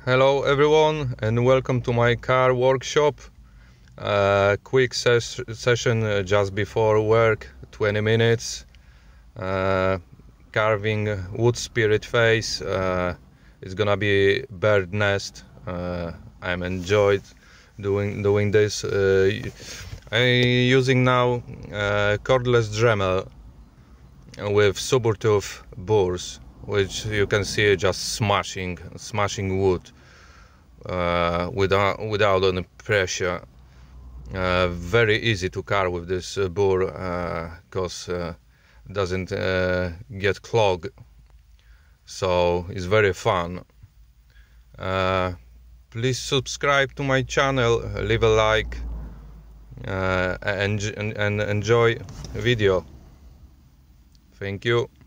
Hello everyone and welcome to my car workshop. Quick session just before work, 20 minutes. Carving wood spirit face. It's gonna be bird nest. I'm enjoyed doing this. I'm using now cordless Dremel with Suburtooth burrs, which you can see just smashing wood without any pressure. Very easy to carve with this burr because doesn't get clogged, so it's very fun. Please subscribe to my channel, leave a like, and enjoy video. Thank you.